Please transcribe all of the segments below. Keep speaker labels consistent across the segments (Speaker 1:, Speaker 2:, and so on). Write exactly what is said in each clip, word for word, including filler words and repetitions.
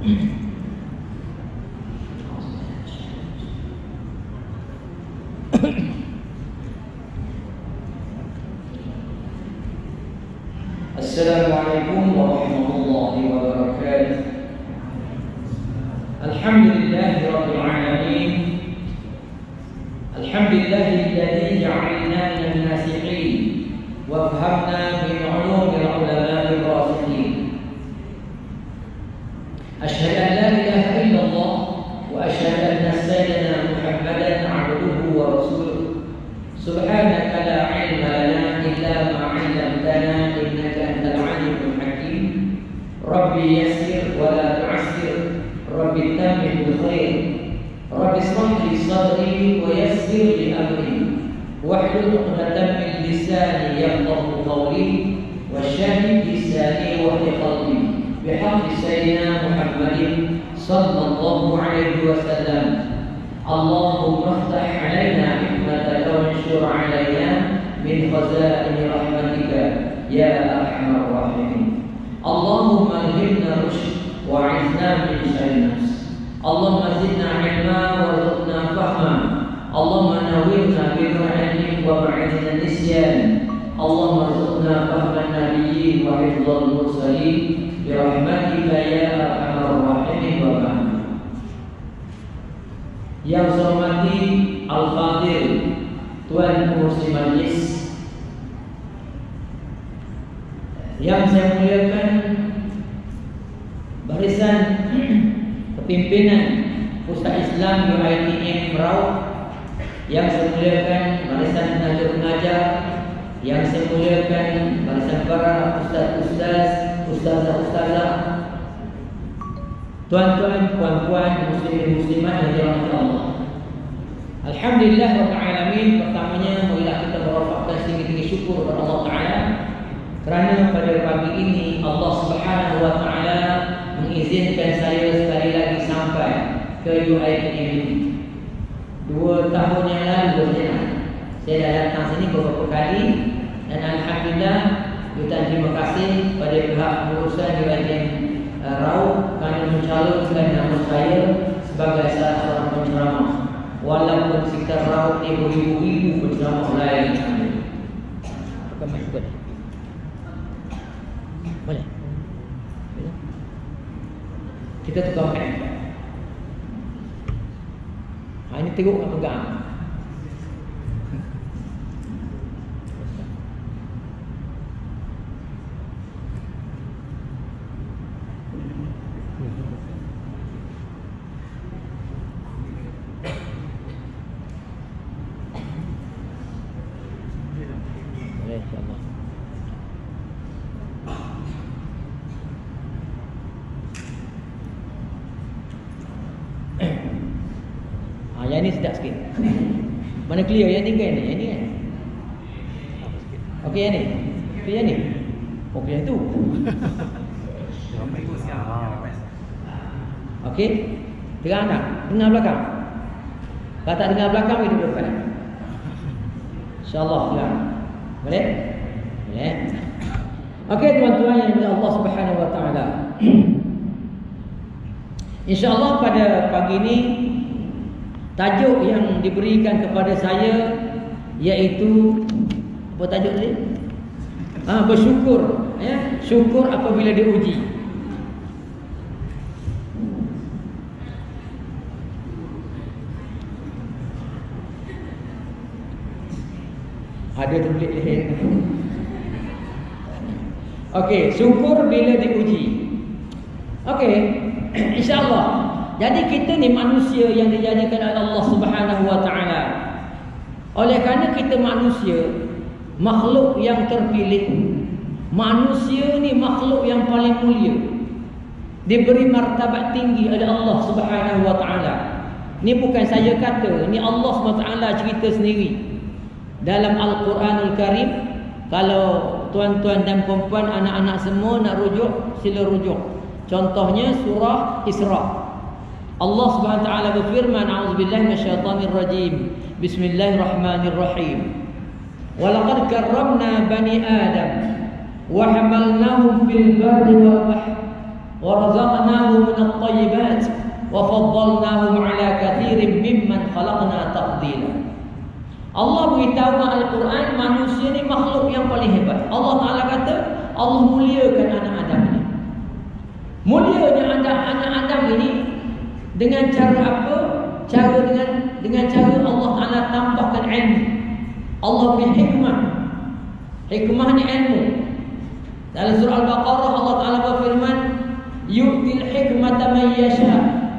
Speaker 1: Assalamualaikum warahmatullahi wabarakatuh. Alhamdulillahirabbil alamin. Alhamdulillahilladzi ja'alna minal nasihin wa fahamna min 'ulumil ulama'ir rasikhin. Asyhadu an la ilaha illallah wa asyhadu anna sayyidana Muhammadan 'abduhu wa rasuluh. Subhanaka la 'ilma lana illa ma 'allamtana innaka antal 'alimul hakim. Rabbi yassir wa la tu'assir. Rabbi tammim bil khair. Rabbi ishrah li sadri wa yassir li amri. Wahlul 'uqdatam min lisani yafqahu qawli wasyahid lisani wa qalbi. Bihaqqi sayyidina Muhammadin sallallahu alaihi wasallam. Allahumma iftah 'alaina hikmataka wanshur 'alaina min khazaini rahmatika ya arhamar rahimin. Allahumma alhimna rushd wa'izna min syarrin nafs. Allahumma zidna 'ilma warzuqna fahma. Allahumma nawwirna bi nuril wa ba'idna nisyan. Allahumma arzuqna fahman nabiyyin wa hifdzal mursalin bi rahmatika ya arhamar rahimin wa ba'd. Yang saya hormati Al-Fadil Tuan Pengurusi Majlis, yang saya muliakan barisan kepimpinan Pusat Islam U I T M Merauke, yang saya muliakan barisan pengajar-pengajar, yang saya muliakan barisan para ustaz-ustaz, ustazah-ustazah, tuan-tuan, puan-puan, muslimin muslimat yang dirahmati Allah. Alhamdulillah rabbil alamin. Pertamanya marilah kita merafakkan tinggi-tinggi syukur kepada Allah Taala kerana pada pagi ini Allah Subhanahu wa taala mengizinkan saya sekali lagi sampai ke U I T M ini. Dua tahun yang lalu saya, saya dah datang sini beberapa kali, dan alhamdulillah kita terima kasih pada pihak pengurusan U I T M Merauke kerana mencalonkan nama saya sebagai salah seorang penceramah. Walaupun sekitar Merauke ni beribu-ribu penceramah lain. Bukan mic boleh? Boleh? Kita tukar mic. Ha, ini teruk nak pegang. Yang ni sedap sikit. Mana clear? Yang ni kan? Yang ni kan? Okey, yang ni? Okey, yang ni? Okey, yang tu. Okey? Terang tak? Dengar belakang? Kalau tak dengar belakang, hidup depan. InsyaAllah terang. Boleh? Boleh? Okey, tuan-tuan yang dimuliakan Allah Subhanahu wa taala. InsyaAllah pada pagi ini tajuk yang diberikan kepada saya iaitu apa tajuk tadi? Ah, bersyukur, ya, syukur apabila diuji. Ada tulis leher. Okey, syukur bila diuji. Okey, insya-Allah. Jadi kita ni manusia yang dijadikan oleh Allah Subhanahu wa taala. Oleh kerana kita manusia, makhluk yang terpilih. Manusia ni makhluk yang paling mulia. Diberi martabat tinggi oleh Allah Subhanahu wa taala. Ni bukan saya kata, ni Allah Subhanahu wa taala cerita sendiri. Dalam Al-Quranul Karim, kalau tuan-tuan dan puan-puan, anak-anak semua nak rujuk, sila rujuk. Contohnya surah Isra. Allah Subhanahu wa taala berfirman, a'udzubillahi minasyaitonir rajim. Bismillahirrahmanirrahim. Wa laqad karramna bani Adam wa hamalnahum fil barri wal bahr wa razaqnahum min at-thayyibat wa faddalnahum ala katsirin mimman khalaqna tafdila. Allah beritahu dalam Al-Quran, manusia ni makhluk yang paling hebat. Allah Taala kata, Allah muliakan anak Adam ini. Mulianya anak Adam ini dengan cara apa? Cara dengan dengan cara Allah Taala tambahkan ilmu. Allah beri hikmah. Hikmahnya ilmu. Dalam surah Al-Baqarah Allah Taala berfirman, yu'til hikmata man yasha.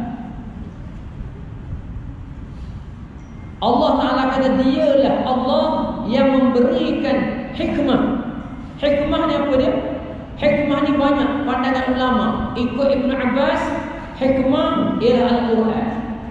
Speaker 1: Allah Taala kata dialah Allah yang memberikan hikmah. Hikmah ni apa dia? Hikmah ni banyak pandangan ulama. Ikut Ibn Abbas, hikmah ialah Al-Quran.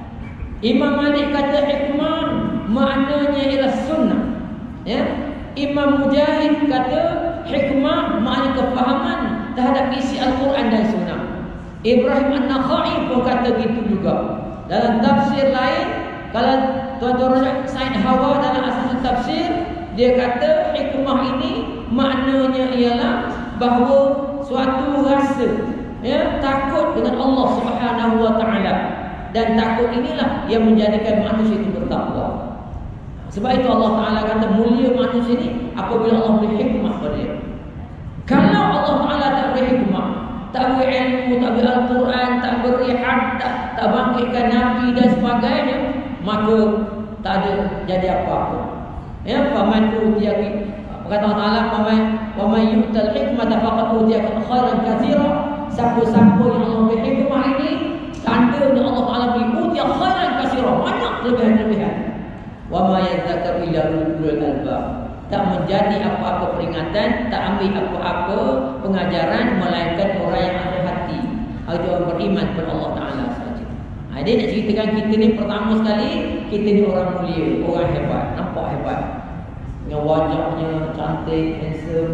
Speaker 1: Imam Malik kata hikmah maknanya ialah sunnah. Ya. Imam Mujahid kata hikmah maknanya kefahaman terhadap isi Al-Quran dan sunnah. Ibrahim An-Nakhai pun kata gitu juga. Dalam tafsir lain, kalau Tuan-tuan Said Hawa dalam asas tafsir, dia kata hikmah ini maknanya ialah bahawa suatu rasa, ya, takut dengan Allah Subhanahu wa taala, dan takut inilah yang menjadikan manusia itu bertakwa. Sebab itu Allah Taala kata mulia manusia ini apabila Allah beri hikmah pada dia. Kalau Allah Taala tak beri hikmah, tak beri ilmu, tak beri Al-Quran, tak beri had, tak, tak bangkitkan Nabi dan sebagainya, maka tak ada jadi apa-apa. Ya, faman utiya, kata Allah Taala, faman wa may yu'tal hikmata faqad utiya khairan katsira. Siapa-siapa yang Allah beri hikmah ini, tandanya Allah Taala beri utiya khairan katsira, banyak kelebihan-kelebihan. Wa ma yadzakkaru illa ulul albab. Tak menjadi apa-apa peringatan, tak ambil apa-apa pengajaran melainkan orang yang ada hati, itu orang beriman kepada Allah Taala saja. Ha, dia nak ceritakan kita ni pertama sekali, kita ni orang mulia, orang hebat, nampak hebat. Dengan wajahnya cantik, handsome.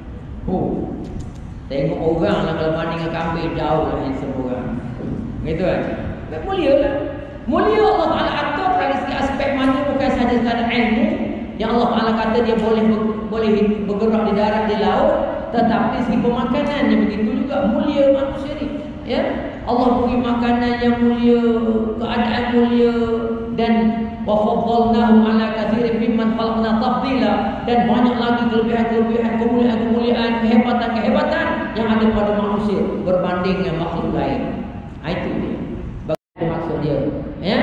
Speaker 1: Oh, tengok orang lah kalau banding dengan kambing, jauh lah handsome orang. Gitu kan? Tak mulia lah. Mulia Allah Taala atur dari segi aspek mana, bukan sahaja sekadar ilmu yang Allah Taala kata dia boleh boleh bergerak di darat, di laut, tetapi segi pemakanan yang begitu juga mulia manusia ni. Ya, Allah beri makanan yang mulia, keadaan mulia, dan wa faddalnahum ala katsirin mimman khalaqna tafdila, dan banyak lagi kelebihan-kelebihan, kemuliaan-kemuliaan, kehebatan-kehebatan yang ada pada manusia berbanding dengan makhluk lain. Itu dia. Bagaimana maksud dia? Ya.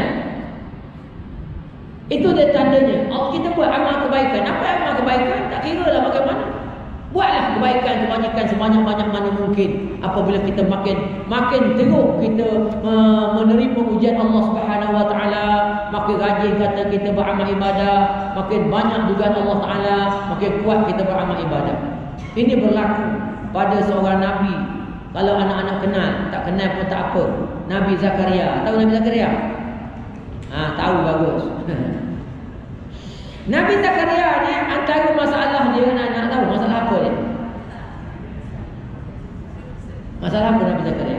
Speaker 1: Itu dia tandanya. Oh, kita buat amal kebaikan. Apa amal kebaikan? Tak kira lah bagaimana. Buatlah kebaikan kebanyakan sebanyak-banyak mana mungkin. Apabila kita makin makin teruk kita uh, menerima ujian Allah Subhanahu wa taala, makin rajin kata kita beramal ibadah, makin banyak juga Allah Taala, makin kuat kita beramal ibadah. Ini berlaku pada seorang nabi. Kalau anak-anak kenal, tak kenal pun tak apa. Nabi Zakaria. Tahu Nabi Zakaria? Ah, tahu, bagus. Nabi Zakaria ni antara masalah dia dengan anak, tahu masalah apa dia? Masalah apa Nabi Zakaria?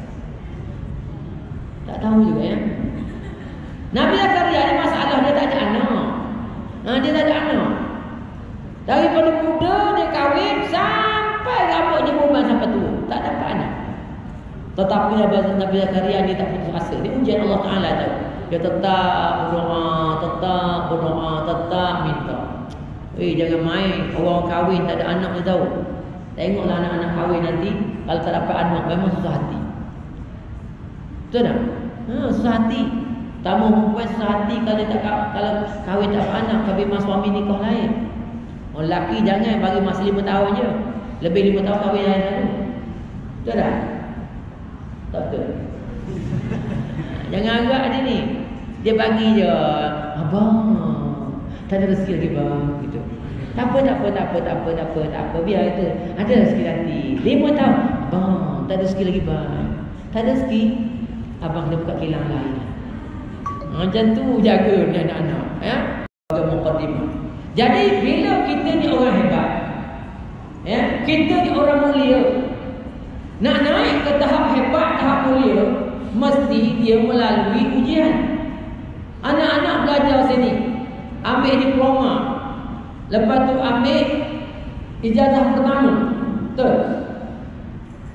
Speaker 1: Tak tahu juga ya. Nabi Zakaria ni masalah dia tak ada anak. Ha, dia tak ada anak. Daripada muda dia kahwin sampai rambut dia berubah sampai tua, tak dapat anak. Tetapi Nabi Zakaria ni tak putus asa. Dia ujian Allah Taala tahu. Dia tetap berdoa, tetap berdoa, tetap minta. Eh, jangan main. Orang kahwin tak ada anak dia tahu. Tengoklah anak-anak kahwin nanti, kalau tak dapat anak memang susah hati. Betul tak? Ha, susah hati. Tamu perempuan susah hati kalau tak kalau kahwin tak dapat anak, kahwin mas suami nikah lain. Orang lelaki jangan bagi masa lima tahun je. Lebih lima tahun kahwin lain dulu. Betul tak? Tak betul. Jangan agak dia ni. Dia bagi je, abang, tak ada rezeki lagi bang, gitu. Tak apa, tak apa, tak apa, tak apa, tak apa, tak apa, biar itu. Ada rezeki nanti. Lima tahun, abang, tak ada rezeki lagi bang. Tak ada rezeki, abang kena buka kilang lain. Macam tu jaga ni anak-anak. Ya? Muqaddimah. Jadi bila kita ni orang hebat, ya, kita ni orang mulia, nak naik ke tahap hebat, tahap mulia, mesti dia melalui ujian. Anak-anak belajar sini, ambil diploma, lepas tu ambil ijazah pertama, betul?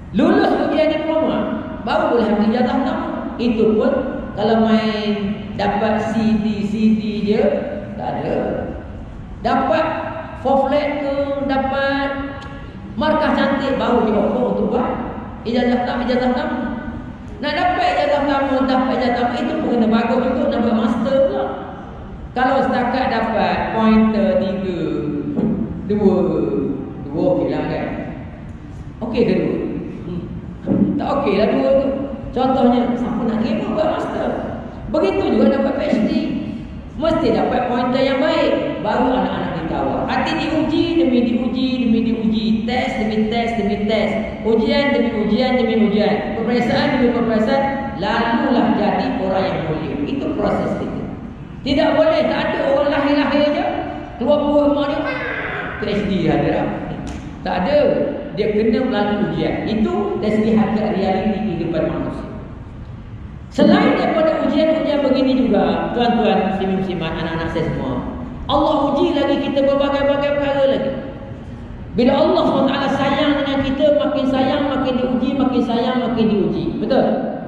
Speaker 1: Lulus ujian diploma baru boleh ambil ijazah pertama. Itu pun kalau main dapat C D C D je tak ada. Dapat four flat tu, dapat markah cantik baru dia offer untuk buat ijazah pertama, ijazah pertama. Nak dapat ijazah pertama, dapat ijazah pertama itu pun kena bagus juga, nak buat master pula. Kalau setakat dapat pointer tiga, dua, dua okey lah kan? Okey ke dua? Hmm. Tak okey lah dua tu. Contohnya, siapa nak terima buat master? Begitu juga dapat PhD. Mesti dapat pointer yang baik. Baru anak-anak ditawar. Hati diuji demi diuji demi diuji. Tes demi tes demi tes. Ujian demi ujian demi ujian. Peperiksaan demi peperiksaan. Lalulah jadi orang yang mulia. Itu proses kita. Tidak boleh, tak ada orang lahir-lahir je keluar buah rumah dia PhD ada lah. Tak ada. Dia kena melalui ujian. Itu dari segi harga realiti kehidupan manusia. Selain daripada ujian-ujian begini juga, tuan-tuan, muslimin-muslimat, anak-anak saya semua, Allah uji lagi kita berbagai-bagai perkara lagi. Bila Allah subhanahu wa taala sayang dengan kita, makin sayang, makin diuji, makin sayang, makin diuji. Betul?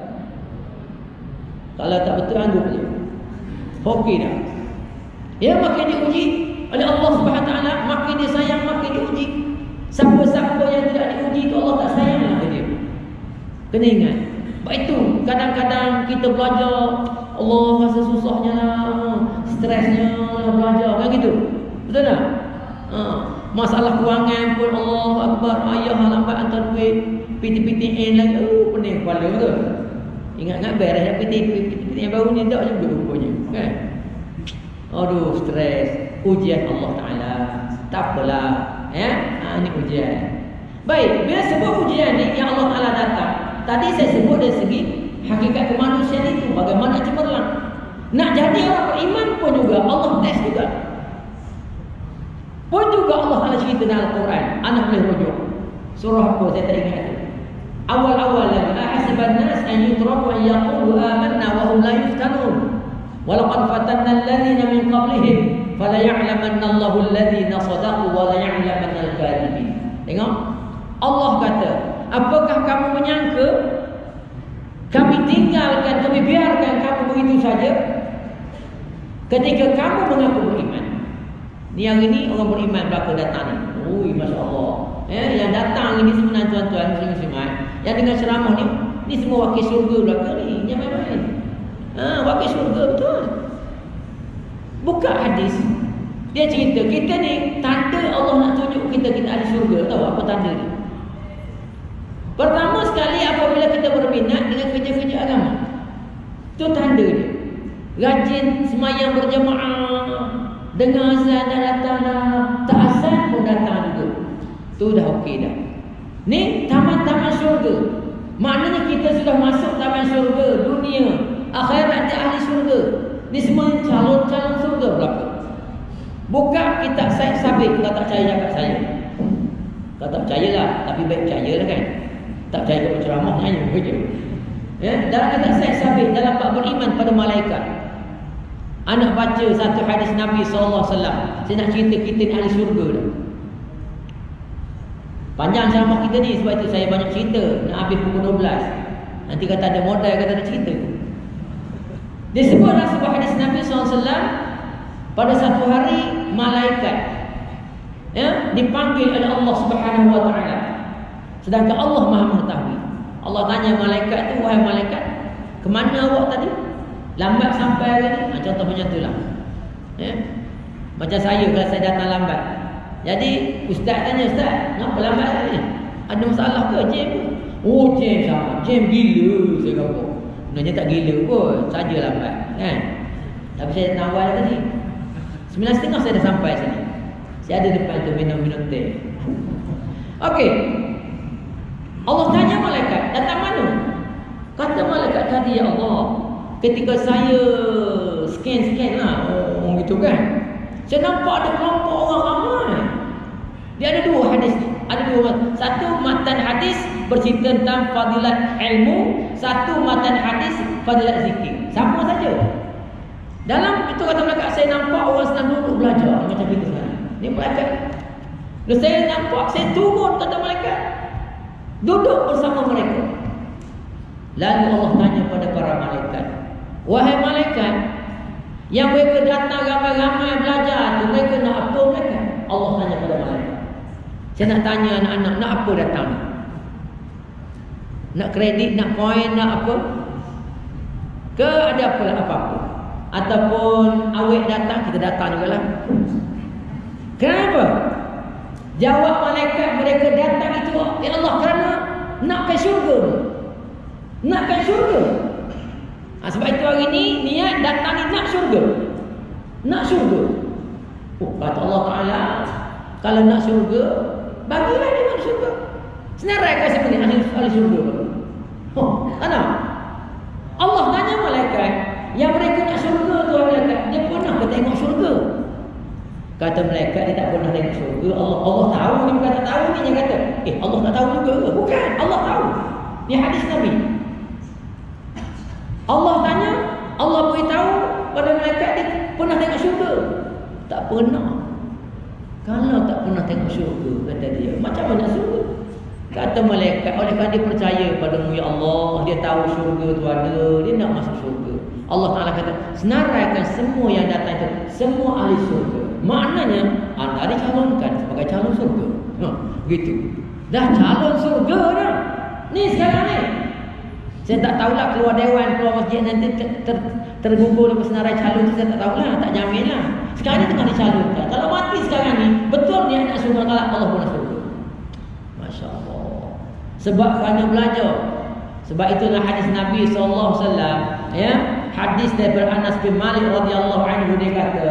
Speaker 1: Kalau tak betul, anggap je. Okey dah. Ya, makin diuji oleh Allah subhanahu wa taala, makin dia sayang, makin diuji. Siapa-siapa yang tidak diuji itu Allah tak sayanglah ke dia. Kena ingat. Sebab itu kadang-kadang kita belajar, Allah rasa susahnya lah, stresnya lah belajar, kan gitu. Betul tak? Ha. Masalah kewangan pun Allah Akbar, ayah lambat hantar duit, P T P T N lagi, oh pening kepala, betul? Ingat-ingat beres P T P T yang baru ni tak juga rupanya, kan? Aduh, stres. Ujian Allah Ta'ala. Tak apalah, ya? Ha, ini ujian. Baik, bila sebut ujian ni yang Allah Ta'ala datang, tadi saya sebut dari segi hakikat kemanusiaan itu, bagaimana cemerlang. Nak jadi orang beriman pun juga Allah test juga. Pun juga Allah Ta'ala cerita dalam Al-Quran. Anak boleh rujuk. Surah apa saya tak ingat itu. Awal-awal lagi, ahasiban nas an yutraku an yaqulu amanna wa hum la yuftanun. Wa laqad fatanna alladhina min qablihim fala ya'lamanna Allahu alladhina sadaqu wa la ya'lamanna al-kadhibin. Tengok. Allah kata, apakah kamu menyangka kami tinggalkan, kami biarkan kamu begitu saja ketika kamu mengaku beriman? Ni yang ini orang beriman belaka datang ni. Ui, Masya Allah. Eh, yang datang ini sebenarnya tuan-tuan muslim-muslimat, yang dengan ceramah ni, ni semua wakil syurga belaka ni. Jangan main-main. Ha, wakil syurga betul. Buka hadis. Dia cerita, kita ni tanda Allah nak tunjuk kita kita ada syurga. Tahu apa tanda ni? Pertama sekali apabila kita berminat dengan kerja-kerja agama. Itu tanda dia. Rajin semayang berjamaah, dengar azan dah datang dah, tak azan pun datang juga. Tu dah okey dah. Ni taman-taman syurga. Maknanya kita sudah masuk taman syurga, dunia, akhirat dia ahli syurga. Ni semua calon-calon syurga belaka. Buka kitab Said Sabiq, kalau tak percaya cakap saya. Kalau tak percayalah, tapi baik percayalah kan. Tak percaya kepada ceramah hanya begitu. Ya, dalam kitab Said Sabiq, dalam bab beriman pada malaikat. Anak baca satu hadis Nabi sallallahu alaihi wasallam. Saya nak cerita kita ni ahli syurga dah. Panjang ceramah kita ni, sebab itu saya banyak cerita. Nak habis pukul dua belas. Nanti kata ada modal, kata ada cerita. Dia sebut dalam sebuah hadis Nabi sallallahu alaihi wasallam, pada satu hari malaikat ya, dipanggil oleh Allah Subhanahu wa taala. Sedangkan Allah Maha mengetahui. Allah tanya malaikat tu, wahai malaikat, ke mana awak tadi? Lambat sampai hari ni? Ha, contoh macam itulah. Ya. Macam saya kalau saya datang lambat. Jadi ustaz tanya, ustaz, kenapa lambat hari ni? Ada masalah ke? Jam ke? Oh, jam sama. Jam gila saya kata. Sebenarnya tak gila pun, saja lambat, kan? Tapi saya nak awal tadi. Sembilan setengah saya dah sampai sini. Saya ada depan tu minum-minum teh. Okey. Allah tanya malaikat, datang mana? Kata malaikat tadi, ya Allah, ketika saya scan-scan lah, oh, gitu kan, saya nampak ada kelompok orang ramai. Dia ada dua hadis. Ada dua. Satu matan hadis bercerita tentang fadilat ilmu, satu matan hadis fadilat zikir. Sama saja. Dalam itu kata malaikat, saya nampak orang sedang duduk belajar macam kita sekarang. Ni malaikat. Lalu saya nampak, saya turun kata malaikat. Duduk bersama mereka. Lalu Allah tanya pada para malaikat, wahai malaikat, yang mereka datang ramai-ramai belajar tu, mereka nak apa mereka? Allah tanya pada malaikat. Saya nak tanya anak-anak, nak apa datang? Nak kredit, nak koin, nak apa? Ke ada apa apa-apa? Ataupun awet datang, kita datang juga lah. Kenapa? Jawab malaikat, mereka datang itu, ya Allah, kerana nakkan syurga. Nakkan syurga. Ha, sebab itu hari ni niat datang ni nak syurga. Nak syurga. Oh, kata Allah Ta'ala, kalau nak syurga, bagilah dia nak syurga. Senarai kasih ni ahli, ahli syurga. Oh, mana? Allah tanya malaikat, yang mereka nak syurga tu malaikat, dia pernah ke tengok syurga? Kata malaikat, dia tak pernah tengok syurga. Allah Allah tahu, dia bukan tak tahu ni, dia kata, eh Allah tak tahu juga ke? Bukan, Allah tahu. Ni hadis Nabi. Allah tanya, Allah beritahu pada malaikat, dia pernah tengok syurga? Tak pernah. Kalau tak pernah tengok syurga, kata dia, macam mana syurga? Kata malaikat, oleh kerana dia percaya padamu ya Allah, dia tahu syurga tu ada, dia nak masuk syurga. Allah Ta'ala kata, senaraikan semua yang datang itu, semua ahli syurga. Maknanya, anda dicalonkan sebagai calon syurga. Ha, begitu. Dah calon syurga dah. Ni sekarang ni. Saya tak tahulah keluar dewan, keluar masjid nanti ter, ter, tergugur dengan senarai calon tu, saya tak tahulah, tak jamin lah. Sekarang ni tengah dicalonkan. Kalau mati sekarang ni, betul dia nak syurga, kalau Allah pun nak syurga. Masya Allah. Sebab kerana belajar. Sebab itulah hadis Nabi sallallahu alaihi wasallam, ya, hadis daripada Anas bin Malik radhiyallahu anhu, dia kata,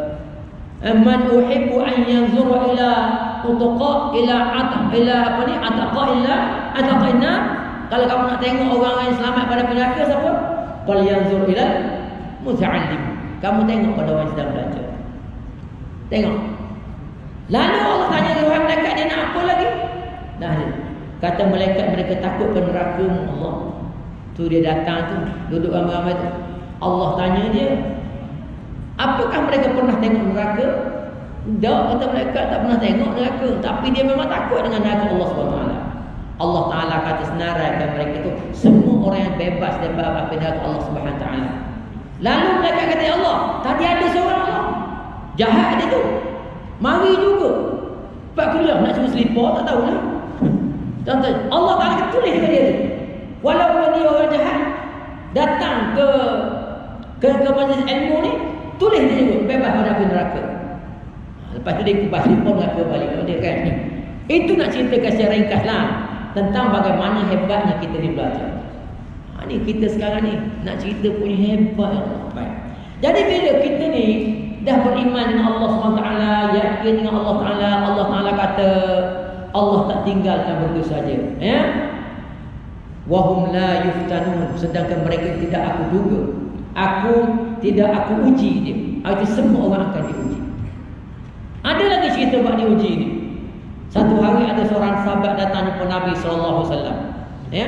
Speaker 1: "Man uhibbu an yanzura ila utqa ila ataq ila apa ni ataqa illa ataqina." Kalau kamu nak tengok orang yang selamat pada neraka, siapa? Qal yanzur ila muta'allim. Kamu tengok pada orang yang sedang belajar. Tengok. Lalu Allah tanya Tuhan dekat dia nak apa lagi? Dah dia. Kata malaikat, mereka takut pada neraka Allah. Tu dia datang tu, duduk ramai-ramai tu. Allah tanya dia, apakah mereka pernah tengok neraka? Tak, kata mereka tak pernah tengok neraka, tapi dia memang takut dengan neraka Allah subhanahu wa taala. Allah Ta'ala kata senaraikan mereka itu semua orang yang bebas daripada api neraka Allah subhanahu wa taala. Lalu mereka kata, ya Allah, tadi ada seorang Allah jahat dia tu, mari juga Pak kuliah nak cuma selipar, tak tahulah. Contoh, Allah Ta'ala kata tulis ke dia tu, walaupun dia orang jahat, datang ke ke, ke majlis ilmu ni, tulis dia juga bebas pada api neraka. Lepas tu dia kubas selipar neraka balik dia kan. Itu nak ceritakan secara ringkas lah tentang bagaimana hebatnya kita ni belajar. Ha, ni kita sekarang ni nak cerita punya hebat ya Allah. Baik. Jadi bila kita ni dah beriman dengan Allah subhanahu wa taala, yakin dengan Allah Taala, Allah Taala kata Allah tak tinggalkan begitu saja, ya. Wahum la yuftanun, sedangkan mereka tidak aku duga, aku tidak aku uji dia. Itu semua orang akan diuji. Ada lagi cerita buat diuji ni. Satu hari ada seorang sahabat datang jumpa Nabi sallallahu alaihi wasallam. Ya.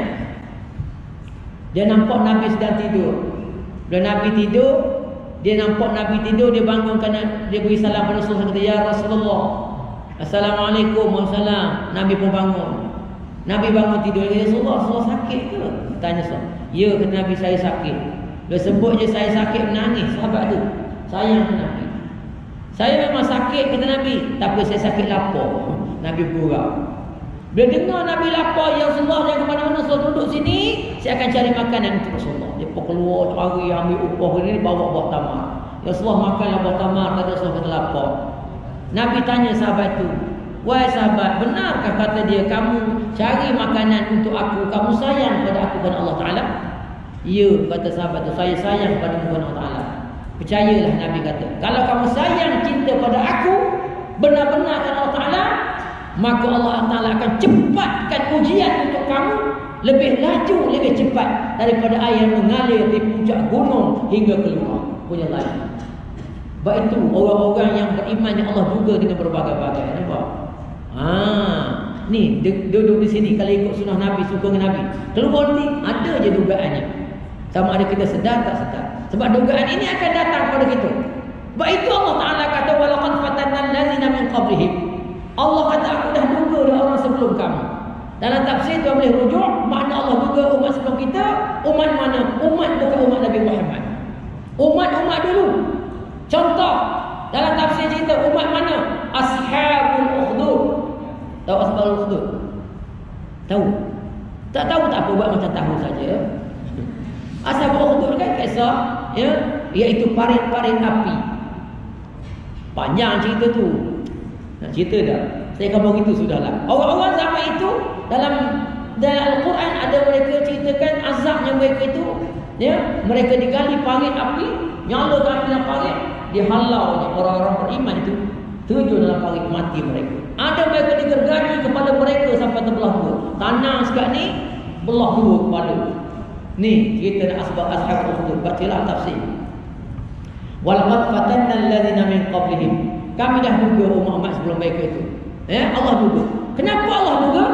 Speaker 1: Dia nampak Nabi sedang tidur. Bila Nabi tidur, dia nampak Nabi tidur, dia bangun kerana dia beri salam pada Rasulullah, kata, "Ya Rasulullah, Assalamualaikum warahmatullahi." Nabi pun bangun. Nabi bangun tidur, dia kata, "Rasulullah, Rasulullah sakit ke?" Tanya Rasul. "Ya," kata Nabi, "saya sakit." Dia sebut je saya sakit, menangis sahabat tu. Sayang Nabi. "Saya memang sakit," kata Nabi, "tapi saya sakit lapar." Nabi gurau. Bila dengar Nabi lapar, "Ya Rasulullah, jangan ke mana-mana, Rasul duduk sini, saya akan cari makanan untuk Rasulullah." Dia pun keluar cari, ambil upah ini, bawa buah tamar. "Ya Rasulullah, makanlah buah tamar." Kata Rasulullah, kata lapar. Nabi tanya sahabat tu, "Wahai sahabat, benarkah," kata dia, "kamu cari makanan untuk aku, kamu sayang pada aku dan Allah Ta'ala?" "Ya," kata sahabat tu, "saya sayang pada Allah Ta'ala." Percayalah, Nabi kata, "Kalau kamu sayang cinta pada aku, benar-benar pada Allah Ta'ala, maka Allah Ta'ala akan cepatkan ujian untuk kamu lebih laju, lebih cepat daripada air yang mengalir di puncak gunung hingga keluar punya lain." Baik itu orang-orang yang beriman yang Allah juga dengan berbagai-bagai. Nampak? Ah, ni duduk di sini kalau ikut sunnah Nabi, suka dengan Nabi, keluar nanti ada je dugaannya. Sama ada kita sedar tak sedar. Sebab dugaan ini akan datang pada kita. Baik itu Allah Ta'ala kata, "Walaqad fatanna allazina min qablihim." Allah kata, aku dah duga dah orang sebelum kamu. Dalam tafsir tu boleh rujuk makna Allah juga umat sebelum kita. Umat mana? Umat bukan umat Nabi Muhammad. Umat-umat dulu. Contoh dalam tafsir cerita umat mana? Ashabul Ukhdud. Tahu Ashabul Ukhdud? Tahu? Tak tahu tak apa, buat macam tahu saja. Ashabul Ukhdud kan kisah ya, iaitu parit-parit api. Panjang cerita tu. Nak cerita dah. Saya kamu gitu sudahlah. Orang-orang zaman itu dalam dalam Al-Quran ada mereka ceritakan azabnya mereka itu, ya, mereka digali parit api, nyala api dalam parit, dihalau oleh orang-orang beriman itu terjun dalam parit, mati mereka. Ada mereka digergaji kepala mereka sampai terbelah dua. Tanah sekat ni belah dua kepala. Ni cerita asbab ashab Ukhdud. Bacalah tafsir. Walaqad fatanna alladhina min qablihim. Kami dah duga umat-umat sebelum mereka itu. Ya, Allah duga. Kenapa Allah duga?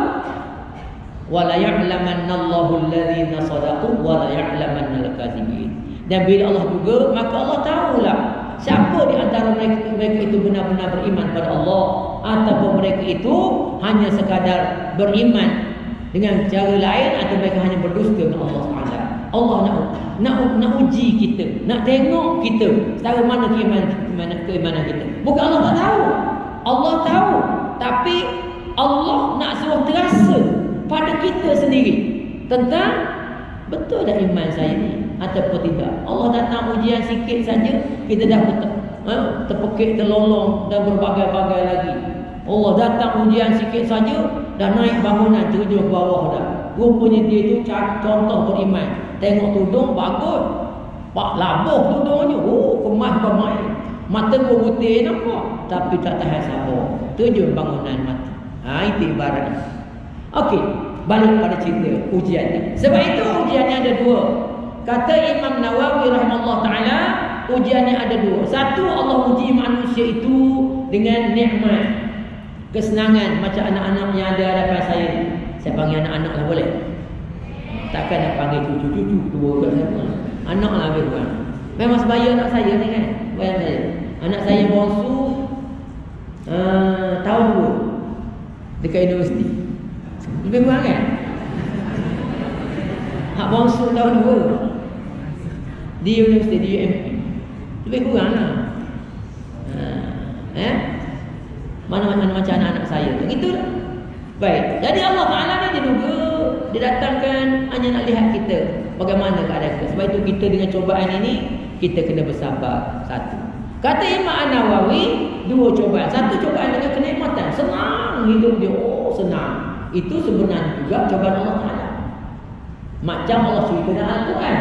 Speaker 1: Wala ya'lamanna Allahu alladhina sadaqu wa la ya'lamanna al-kadzibin. Dan bila Allah duga, maka Allah tahulah siapa di antara mereka, mereka itu benar-benar beriman pada Allah, ataupun mereka itu hanya sekadar beriman dengan cara lain, atau mereka hanya berdusta dengan Allah Subhanahu Wa Taala. Allah nak nak nak uji kita, nak tengok kita setara mana keimanan keimanan, keimanan kita. Bukan Allah tak tahu. Allah tahu, tapi Allah nak suruh terasa pada kita sendiri tentang betul dah iman saya ni ataupun tidak. Allah datang ujian sikit saja, kita dah ha, terpekik, terlolong dan berbagai-bagai lagi. Allah datang ujian sikit saja, dah naik bangunan terjun ke bawah dah. Rupanya dia tu contoh beriman. Tengok tudung bagus, pak labuh tudungnya, oh kemas bermain. Mata gua putih nampak, tapi tak tahan sabar, terjun bangunan mati. Ha, itu ibaratnya. Okey, balik pada cerita ujiannya. Sebab itu ujiannya ada dua. Kata Imam Nawawi rahimahullah taala, ujiannya ada dua. Satu, Allah uji manusia itu dengan nikmat, kesenangan, macam anak-anak yang ada hadapan saya. Saya panggil anak-anak lah, boleh? Takkan nak panggil cucu-cucu dua kat sana. Anak lah habis bukan. Memang sebaya anak saya ni kan. Bayang saya. Anak saya bongsu uh, tahun dua dekat universiti. Lebih kurang kan? Hak bongsu tahun dua di universiti, di U M P. Lebih kurang lah. Uh, eh? Mana-mana macam anak-anak saya. Begitulah. Baik. Jadi Allah Ta'ala ni dia juga dia datangkan hanya nak lihat kita bagaimana keadaan kita. Sebab itu kita dengan cobaan ini kita kena bersabar. Satu. Kata Imam An-Nawawi, dua cobaan. Satu cobaan dengan kenikmatan. Senang hidup dia. Oh senang. Itu sebenarnya juga cobaan Allah Ta'ala. Macam Allah cerita dalam Al-Quran.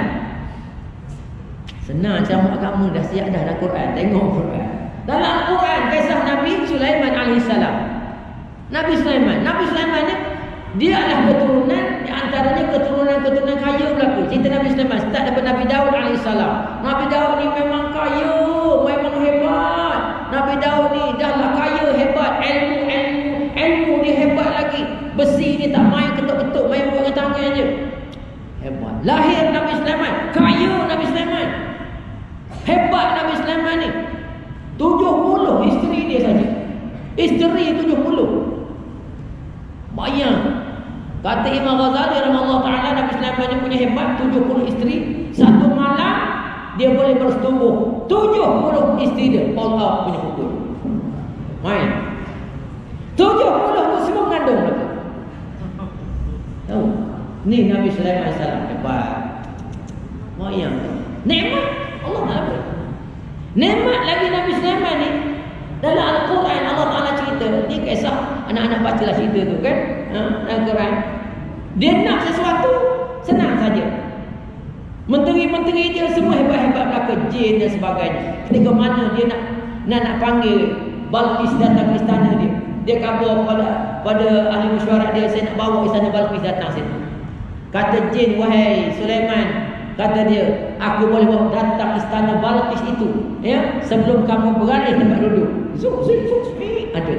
Speaker 1: Senang sama agama dah siap dah dalam Quran. Tengok Quran. Dalam Al-Quran kisah Nabi Sulaiman alaihissalam. Nabi Sulaiman. Nabi Sulaiman ni dia adalah keturunan, di antaranya keturunan-keturunan kaya berlaku. Cerita Nabi Sulaiman start daripada Nabi Daud alaihissalam. Nabi Daud ni memang kaya, memang hebat. Nabi Daud ni dahlah kaya, hebat, ilmu ilmu ilmu dia hebat lagi. Besi ni tak main ketuk-ketuk, main buat dengan tangan je. Hebat. Lahir Nabi Sulaiman, kaya Nabi Sulaiman. Hebat Nabi Sulaiman ni. tujuh puluh isteri dia saja. Isteri tujuh puluh. Bayang. Kata Imam Ghazali rahimahullah taala, Nabi Sulaiman ni punya hebat, tujuh puluh isteri. Satu malam dia boleh bersetubuh tujuh puluh isteri dia. Allah punya pukul. Main. tujuh puluh tu semua mengandung mereka. Tahu? Ni Nabi Sulaiman alaihi salam hebat. Bayang. Nikmat Allah Taala. Nikmat lagi Nabi Sulaiman ni. Dalam Al-Quran Allah Ta'ala cerita. Ni kisah, anak-anak bacalah cerita tu kan, ha? Dalam Quran. Dia nak sesuatu senang saja. Menteri-menteri dia semua hebat-hebat belaka, jin dan sebagainya. Ketika mana dia nak nak, nak panggil Balqis datang ke istana dia, dia khabar pada pada ahli mesyuarat dia, saya nak bawa istana Balqis datang sini. Kata jin, wahai Sulaiman, kata dia, aku boleh bawa datang istana Balqis itu, ya, sebelum kamu beralih tempat duduk. Zuk, zuk, zuk, zuk, ada.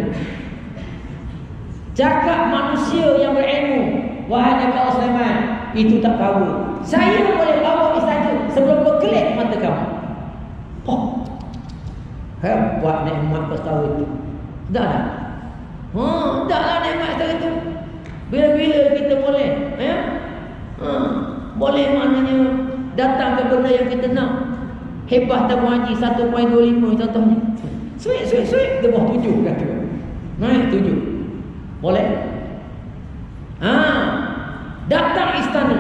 Speaker 1: Cakap manusia yang berilmu, wahai Nabi Allah Sulaiman, itu tak power. Saya boleh bawa istana sebelum berkelip mata kamu. Oh, hebat nikmat pertama itu. Dah dah. Ha, dah lah nikmat pertama itu. Bila-bila boleh. Ya? Ha. Boleh maknanya datang ke benda yang kita nak. Hebah tabung haji satu koma dua lima contohnya. Suik, suik, suik. Dia bawah tujuh kata. Naik tujuh. Boleh? Ha. Datang istana.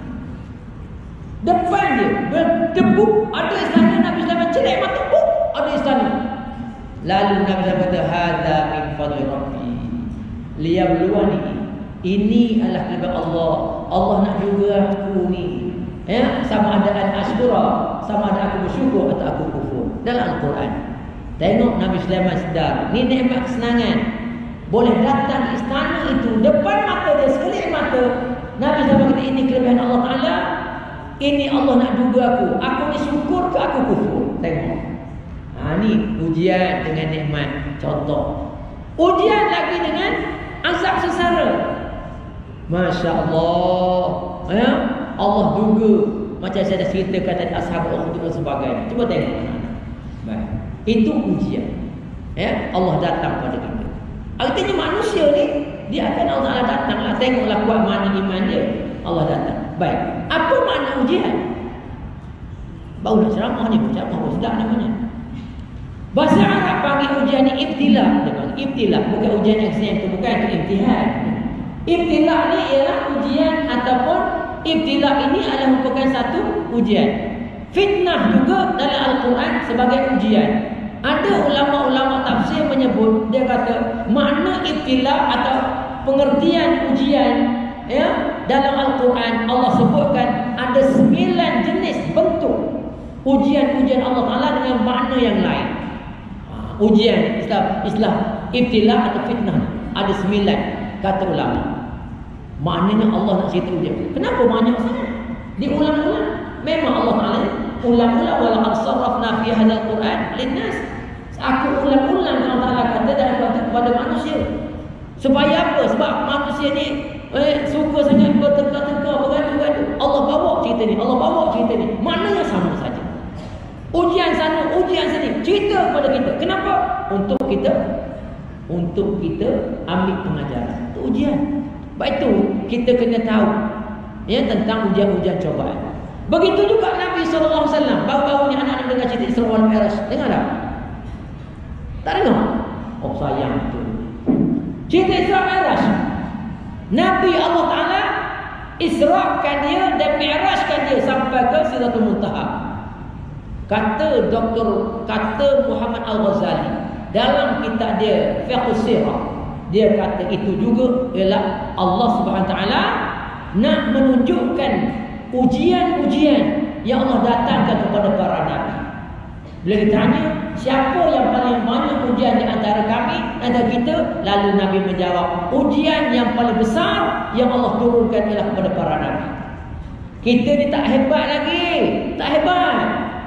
Speaker 1: Depan dia berdebuk. Ada istana Nabi Sulaiman celek mata. Oh, ada istana. Lalu Nabi Sulaiman kata, hadza min fadli rabbi liyabluwani. Ini adalah daripada Allah. Allah nak juga aku ni. Ya, sama ada al-ashkura, sama ada aku bersyukur atau aku kufur. Dalam Al-Quran. Tengok Nabi Sulaiman sedar. Ni nikmat kesenangan. Boleh datang istana itu depan mata dia, sekelip mata. Nabi Sulaiman kata, ini kelebihan Allah Ta'ala. Ini Allah nak duga aku. Aku ni syukur ke aku kufur. Tengok. Ha, ni ujian dengan nikmat. Contoh. Ujian lagi dengan azab sesara. Masya Allah. Ya? Allah duga. Macam saya dah ceritakan tadi Ashabul Ukhdud dan sebagainya. Cuba tengok. Baik. Itu ujian. Ya? Allah datang pada kita. Artinya manusia ni, dia akan Allah Ta'ala datanglah. Tengoklah kuat mana iman dia. Allah datang. Baik. Apa makna ujian? Baru nak ceramah ni. Ceramah pun sedap namanya. Bahasa Arab panggil ujian ni ibtila. Ibtila. Bukan ujian yang senang tu. Bukan itu imtihan. Ibtila ni ialah ujian ataupun ibtila ini adalah merupakan satu ujian. Fitnah juga dalam Al-Quran sebagai ujian. Ada ulama-ulama tafsir menyebut, dia kata makna ibtila atau pengertian ujian, ya, dalam Al-Quran Allah sebutkan ada sembilan jenis bentuk ujian-ujian Allah Ta'ala dengan makna yang lain. Ha, ujian Islam, Islam ibtila atau fitnah ada sembilan kata ulama. Maknanya Allah nak cerita ujian. Kenapa banyak sangat? Diulang-ulang. Memang Allah Ta'ala ulang-ulang, wala arsarafna fi hadzal Quran linnas. Aku ulang-ulang Allah Ta'ala kata dan kepada manusia. Supaya apa? Sebab manusia ni eh, suka sangat berteka-teka, bergaduh-gaduh. Allah bawa cerita ni, Allah bawa cerita ni. Maknanya sama saja. Ujian sana, ujian sini, cerita kepada kita. Kenapa? Untuk kita untuk kita ambil pengajaran. Itu ujian. Baik itu kita kena tahu ya tentang ujian-ujian cobaan. Begitu juga Nabi sallallahu alaihi wasallam. Baru-baru ni anak-anak dengar cerita Isra wal Mi'raj. Dengar tak? Tak dengar? Oh sayang tu. Cerita Isra Mi'raj. Nabi Allah Ta'ala Isra'kan dia dan Mi'rajkan dia sampai ke Sidratul Muntaha. Kata Doktor kata Muhammad Al-Ghazali dalam kitab dia Fiqh Sirah, dia kata itu juga ialah Allah Subhanahu Wa Taala nak menunjukkan ujian-ujian yang Allah datangkan kepada para nabi. Bila ditanya siapa yang paling banyak ujian di antara kami, antara kita, lalu Nabi menjawab, ujian yang paling besar yang Allah turunkan ialah kepada para nabi. Kita ni tak hebat lagi, tak hebat.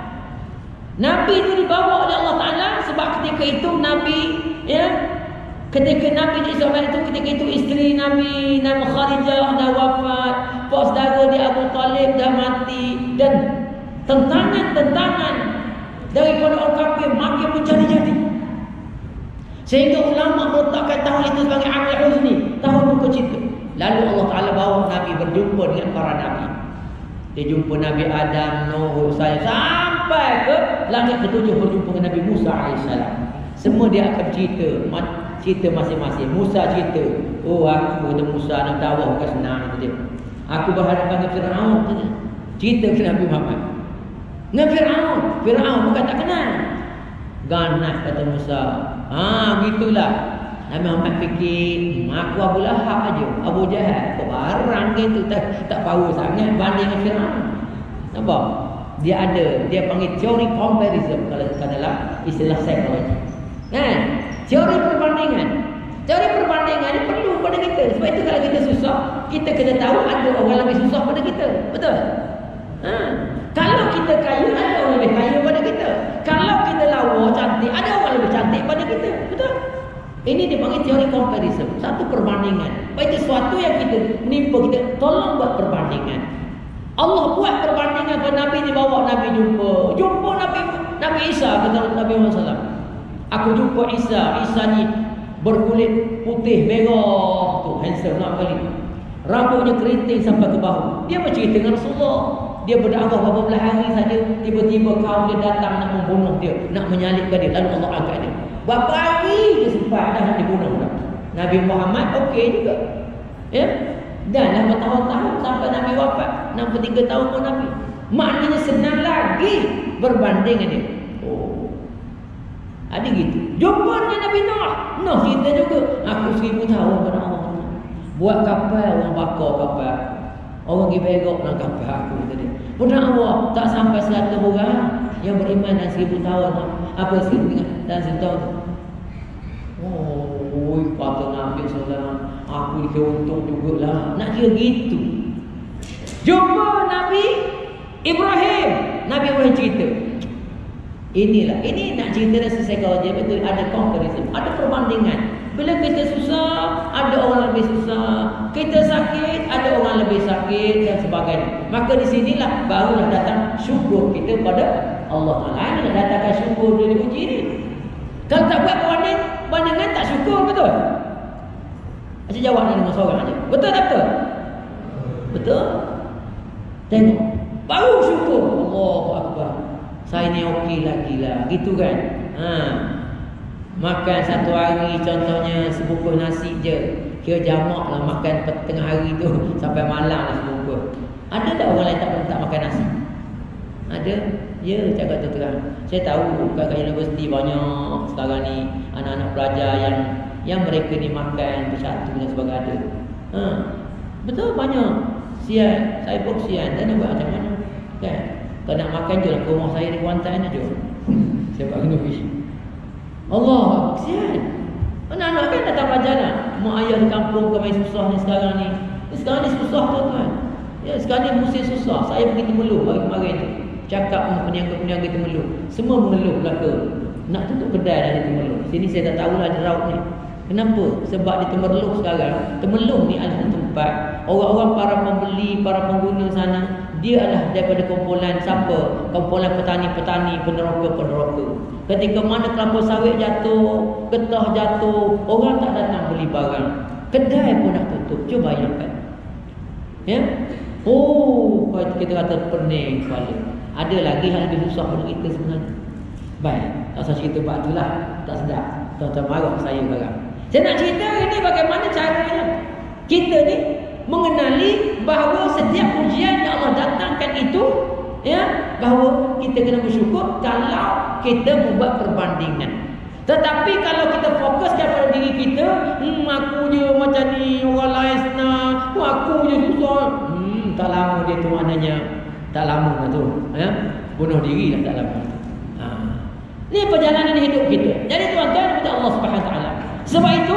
Speaker 1: Nabi itu dibawa oleh Allah Ta'ala sebab ketika itu Nabi, ya, ketika Nabi di Isra itu, ketika itu isteri Nabi, Nabi Khadijah dah wafat, pak saudara dia Abu Talib dah mati, dan tentangan-tentangan daripada orang kafir makin menjadi-jadi. Sehingga ulama meletakkan tahun itu sebagai Amul Huzni, tahun duka cita. Lalu Allah Ta'ala bawa Nabi berjumpa dengan para Nabi. Dia jumpa Nabi Adam, Nuh, saya sampai ke langit ketujuh berjumpa dengan Nabi Musa alaihissalam. Semua dia akan cerita, cerita masing-masing. Musa cerita, oh aku kata Musa nak dakwah bukan senang kata dia. Aku berhadapan dengan Firaun kata. Cerita ke Nabi Muhammad. Dengan Firaun, Firaun bukan tak kenal. Ganas kata Musa. Ha gitulah. Nabi Muhammad fikir, aku Abu Lahab aja, Abu Jahal, kau barang gitu, tak tak power sangat banding dengan Firaun. Nampak? Dia ada, dia panggil teori comparison kalau dalam istilah psikologi. Kan? Teori perbandingan. Teori perbandingan ni perlu pada kita. Sebab itu kalau kita susah, kita kena tahu ada orang lebih susah pada kita. Betul? Ha. Kalau kita kaya, ada orang lebih kaya pada kita. Kalau kita lawa, cantik, ada orang lebih cantik pada kita. Betul? Ini dipanggil teori comparison. Satu perbandingan. Baik sesuatu yang kita menimpa kita, tolong buat perbandingan. Allah buat perbandingan ke Nabi dibawa Nabi jumpa. Jumpa Nabi Nabi Isa kata Nabi Muhammad sallallahu alaihi wasallam. Aku jumpa Isa. Isa ni berkulit putih merah tu, handsome nak kali. Rambutnya keriting sampai ke bahu. Dia bercerita dengan Rasulullah. Dia berdakwah beberapa belas hari saja, tiba-tiba kaum dia datang nak membunuh dia, nak menyalibkan dia, lalu Allah angkat dia. Berapa hari dia sempat dah nak dibunuh dah. Nabi Muhammad okey juga. Ya? Dan dah bertahun-tahun sampai Nabi wafat, enam puluh tiga tahun pun Nabi. Maknanya senang lagi berbanding dengan dia. Oh. Ada gitu. Jumpa dengan Nabi Nuh. Nuh cerita juga, aku seribu tahun pada Allah. Buat kapal, orang bakar kapal. Orang pergi berok dalam kapal aku tadi. Pada Allah tak sampai seratus orang yang beriman dalam seribu tahun. Apa seribu dalam seribu tahun? Oh, kata Nabi saudara, aku dikira untung jugalah. Nak kira gitu. Jumpa Nabi Ibrahim. Nabi Ibrahim cerita. Inilah, ini nak cerita dan psikologi betul, ada comparison, ada perbandingan. Bila kita susah, ada orang lebih susah. Kita sakit, ada orang lebih sakit dan sebagainya. Maka di sinilah barulah datang syukur kita pada Allah Taala. Inilah datangkan syukur dia diuji ni. Kalau tak buat banding, bandingan tak syukur, betul? Macam jawab ni dengan seorang aja. Betul tak betul? Betul? Tengok, baru syukur. Allahu Akbar. Saya ni okey lagi lah, gitu kan? Ha. Makan satu hari contohnya sebungkus nasi je, kira jamak lah makan tengah hari tu sampai malam lah sebungkus. Ada tak orang lain tak tak makan nasi? Ada? Ya, cakap tu terang. Saya tahu kat universiti banyak sekarang ni anak-anak pelajar yang yang mereka ni makan bersatu dan sebagainya ada. Ha. Betul banyak. Sian, saya pun sian. Dan nak buat macam mana? Kan? Kalau nak makan je lah ke rumah saya di Kuantan aja. Saya buat kena pergi. Allah, kesian. Anak-anak kan datang belajar lah. Mak ayah di kampung ke main susah ni sekarang ni. Sekarang ni susah tuan-tuan. Ya, sekarang ni musim susah. Saya pergi Temerloh hari kemarin tu. Cakap dengan peniaga-peniaga Temerloh. Semua mengeluh belaka. Nak tutup kedai dah di Temerloh. Sini saya tak tahulah di Raut ni. Kenapa? Sebab di Temerloh sekarang, Temerloh ni adalah tempat orang-orang para pembeli, para pengguna sana, dia adalah daripada kumpulan siapa? Kumpulan petani-petani, peneroka-peneroka. Ketika mana kelapa sawit jatuh, getah jatuh, orang tak datang beli barang. Kedai pun nak tutup. Cuba bayangkan. Ya? Oh, kita kata pening kepala. Ada lagi yang lebih susah pada kita sebenarnya. Baik, tak usah cerita bab tu lah. Tak sedap. Tuan-tuan marah saya sekarang. Saya nak cerita ini bagaimana caranya kita ni mengenali bahawa setiap ujian yang Allah datangkan itu, ya, bahawa kita kena bersyukur kalau kita membuat perbandingan. Tetapi kalau kita fokuskan pada diri kita, hmm, aku je macam ni, orang lain senang, aku je susah. Hmm, tak lama dia tu maknanya tak lama lah tu, ya? Bunuh diri lah tak lama. Ha. Ini perjalanan hidup kita. Jadi tuan-tuan kepada Allah Subhanahu Wa Taala. Sebab itu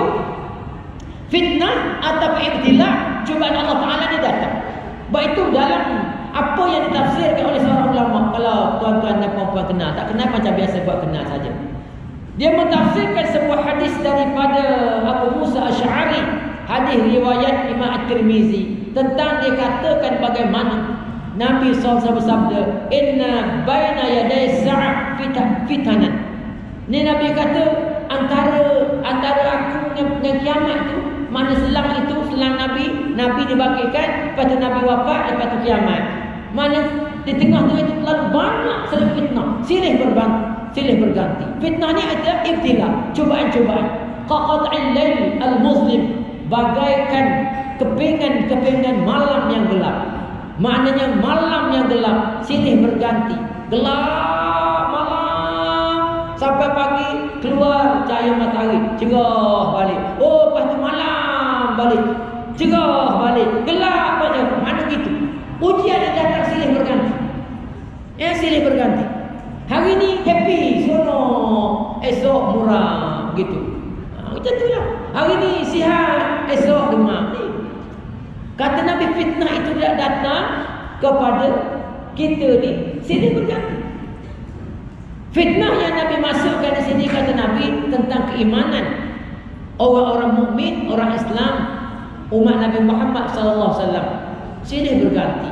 Speaker 1: fitnah atau ibtila, cubaan Allah Taala dia datang. Baik itu dalam apa yang ditafsirkan oleh seorang ulama. Kalau tuan-tuan dan puan-puan kenal, tak kenal macam biasa buat kenal saja. Dia mentafsirkan sebuah hadis daripada Abu Musa Asy'ari, hadis riwayat Imam At-Tirmizi, tentang dia katakan bagaimana Nabi sallallahu alaihi wasallam bersabda, "Inna baina yaday sa'ah fitanan." Ni Nabi kata antara antara aku dengan, dengan kiamat tu, mana selang itu, selang Nabi, Nabi dibangkitkan, lepas tu Nabi wafat, lepas tu kiamat. Mana di tengah-tengah itu terlalu banyak serta fitnah, silih berganti, silih berganti. Fitnah ni adalah ibtila, cubaan-cubaan. Qaqat'il lail al-muzlim, bagaikan kepingan-kepingan malam yang gelap. Maknanya malam yang gelap silih berganti, gelap malam sampai pagi keluar cahaya matahari, cerah balik. Oh, lepas tu malam balik, cerah balik, gelap balik. Mana gitu? Ujian yang datang silih berganti. Ya, silih berganti. Hari ni happy, seronok, esok muram, gitu. Ha, macam tu lah. Hari ni sihat, esok demam. Ni. Kata Nabi, fitnah itu tidak datang kepada kita ni silih berganti. Fitnah yang Nabi masukkan di sini, kata Nabi, tentang keimanan orang-orang mukmin, orang Islam, umat Nabi Muhammad sallallahu alaihi wasallam, silih berganti.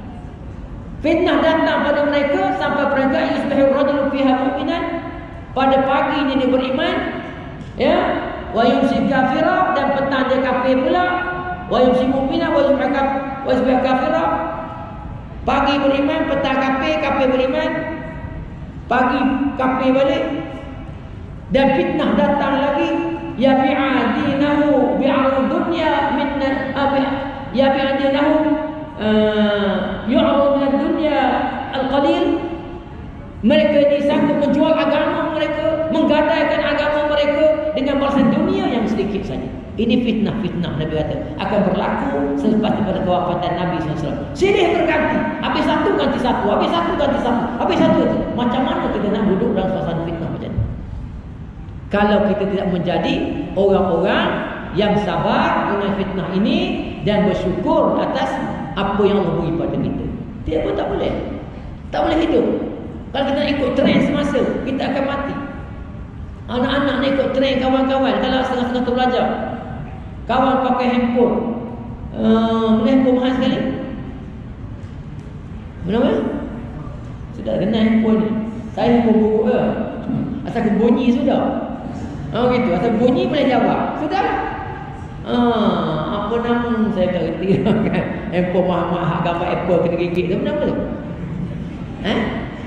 Speaker 1: Fitnah datang pada mereka sampai mereka yusbihu rajulun fiha mu'minan, pada pagi ini dia beriman, ya, wa yumsi kafira, dan petang dia kafir pula. wa yumsi mu'mina wa yusbih wa yusbih kafira. Pagi beriman, petang kafir, kafir beriman, pagi kafir balik. Dan fitnah datang lagi, ya bi'adinahu bi'arud dunya min ya bi'adinahu yu'arud min dunya al-qalil. Mereka ini sanggup menjual agama mereka, menggadaikan agama mereka dengan balasan dunia yang sedikit saja. Ini fitnah-fitnah Nabi kata akan berlaku selepas daripada kewafatan Nabi sallallahu alaihi wasallam. Silih berganti, habis satu ganti satu, habis satu ganti satu, habis satu itu. Macam mana kita nak duduk dalam suasana fitnah macam ni? Kalau kita tidak menjadi orang-orang yang sabar dengan fitnah ini dan bersyukur atas apa yang Allah beri pada kita, dia pun tak boleh, tak boleh hidup. Kalau kita nak ikut trend semasa, kita akan mati. Anak-anak nak ikut trend kawan-kawan. Kalau setengah-setengah tu belajar, kawan pakai handphone, uh, mana handphone mahal sekali? Mana? Sudah kenal handphone ni. Saya handphone buruk ke? Asal ke bunyi sudah. Oh gitu, asal bunyi boleh jawab. Sudahlah. Ah, apa nama saya tak kerti kan. Handphone mahal-mahal gambar Apple kena gigit tu nama tu. Eh?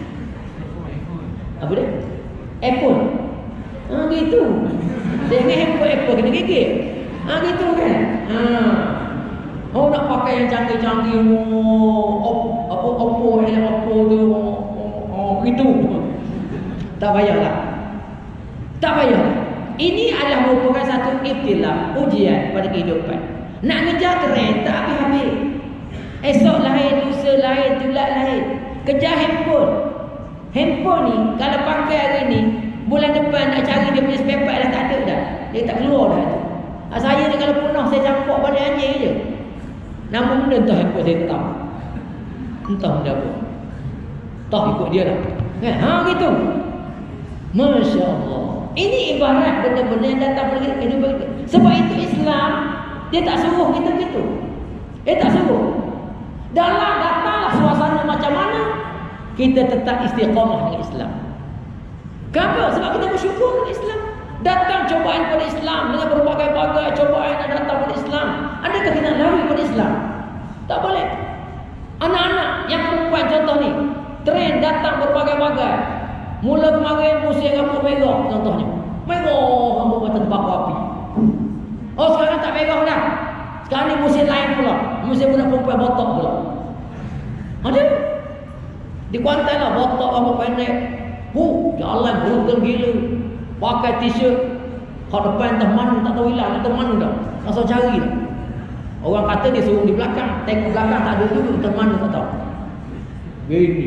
Speaker 1: Apa dia? iPhone. Ah gitu. Dia ingat handphone Apple kena gigit. Ah gitu kan? Ha. Oh nak pakai yang canggih-canggih, oh, apa Oppo ni Oppo tu, oh gitu. Tak payahlah. Tak payahlah. Ini adalah merupakan satu ibtilah, ujian pada kehidupan. Nak ngejar trend tak habis-habis. Esok lain, lusa lain, tulat lain. Kejar handphone. Handphone ni kalau pakai hari ni, bulan depan nak cari dia punya spare part dah tak ada dah. Dia tak keluar dah tu. Ha, saya ni kalau punah saya campur balik anjing je. Nama benda entah handphone saya tak. Entah benda apa. Entah ikut dia lah. Kan? Ha gitu. Masya Allah. Ini ibarat benda-benda yang datang pada kehidupan kita. Sebab itu Islam dia tak suruh kita gitu. Dia tak suruh. Dalam datanglah suasana macam mana, kita tetap istiqamah dengan Islam. Kenapa? Sebab kita bersyukur dengan Islam. Datang cobaan pada Islam dengan berbagai-bagai cobaan yang datang pada Islam. Adakah kita nak lari pada Islam? Tak boleh. Anak-anak yang perempuan contoh ni, trend datang berbagai-bagai. Mula kemarin musim rambut merah contohnya. Merah rambut macam terbakar api. Oh sekarang tak merah dah. Sekarang ni musim lain pula. Musim budak perempuan botok pula. Ada? Di Kuantan lah, botok rambut pendek. Huh, jalan brutal gila. Pakai t-shirt. Kat depan entah mana, tak tahu hilang. Entah mana dah. Langsung cari dah. Orang kata dia suruh di belakang. Tengok belakang tak ada dulu. Entah mana tak tahu. Gini.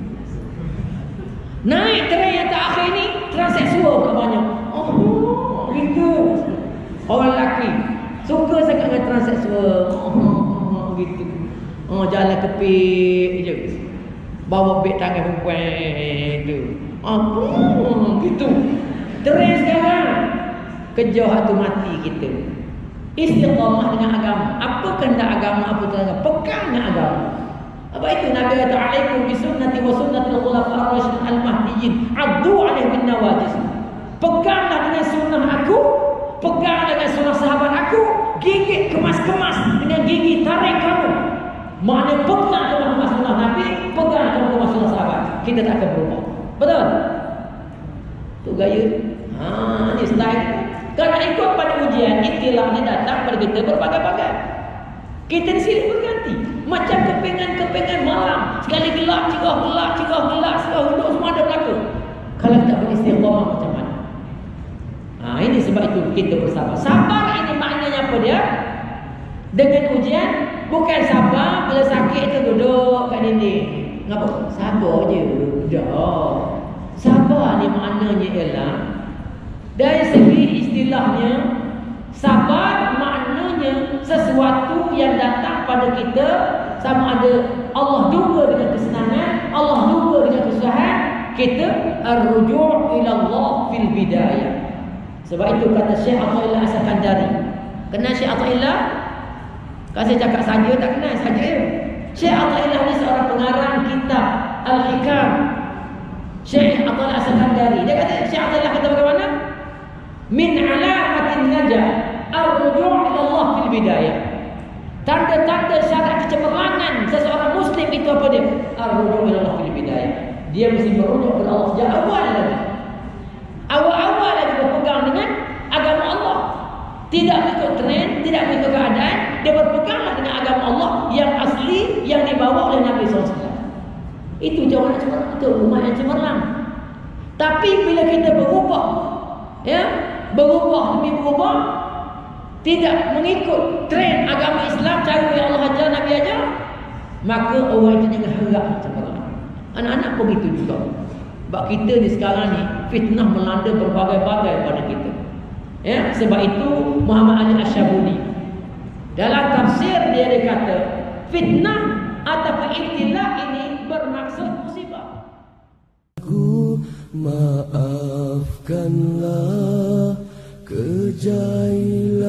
Speaker 1: Naik trend yang terakhir ni, transseksual pula banyak. Oh, gitu. Orang lelaki suka sangat dengan transseksual. Oh, gitu. Oh, jalan kepik je. Bawa beg tangan perempuan tu. Apa? Gitu. Trend sekarang. Kejar hati mati kita. Istiqamah dengan agama. Apa kehendak agama, apa kehendak pegang dengan agama. Apa itu Nabi kata alaikum bisunnati wa sunnatil khulafa'ir rasyidin al-mahdiyyin addu 'alaihi bin nawajis. Peganglah dengan sunnah aku, peganglah dengan sunnah sahabat aku, gigit kemas-kemas dengan gigi tarik kamu. Maknanya pegang kemas sunnah Nabi, pegang kemas sunnah sahabat. Kita tak akan berubah. Betul? Tu gaya. Ha, ni style. Kalau ikut pada ujian, ikhtilaf ni datang pada kita berbagai-bagai. Kita di sini berganti. Macam kepengan-kepengan malam. Sekali gelap, cerah gelap, cerah gelap, cerah hidup semua ada berlaku. Kalau tak beristiqamah macam mana? Ha, ini sebab itu kita bersabar. Sabar ini maknanya apa dia? Dengan ujian, bukan sabar bila sakit itu duduk kat dinding. Ngapa? Sabar je. Dah. Sabar ni maknanya ialah dari segi istilahnya, sabar maknanya sesuatu yang datang pada kita sama ada Allah duga dengan kesenangan, Allah duga dengan kesusahan, kita ar-ruju' ila Allah fil bidayah. Sebab itu kata Syekh Athaillah As-Sakandari. Kenal Syekh Athaillah? Kalau saya cakap saja tak kenal saja ya. Syekh Athaillah ni seorang pengarang kitab Al-Hikam. Syekh Athaillah As-Sakandari. Dia kata Syekh Athaillah kata bagaimana? Min alamatin najah ar-ruju' ila Allah fil bidayah. Tanda-tanda syarat kecemerlangan seseorang Muslim itu apa dia? Ar-rujuk ila Allah fil bidayah. Dia mesti merujuk kepada Allah sejak awal lagi. Awal-awal lagi berpegang dengan agama Allah. Tidak mengikut tren, tidak mengikut keadaan. Dia berpeganglah dengan agama Allah yang asli, yang dibawa oleh Nabi sallallahu alaihi wasallam. Itu jawapan yang cemerlang. Itu umat yang cemerlang. Tapi bila kita berubah, ya, berubah demi berubah, tidak mengikut tren agama Islam, cara yang Allah ajar, Nabi ajar, maka orang itu jangan harap cemerlang. Anak-anak pun begitu juga. Sebab kita ni sekarang ni fitnah melanda berbagai-bagai pada kita. Ya, sebab itu Muhammad Ali Asyabuni dalam tafsir dia, dia kata fitnah atau ibtilah ini bermaksud musibah.
Speaker 2: Ku maafkanlah kejailan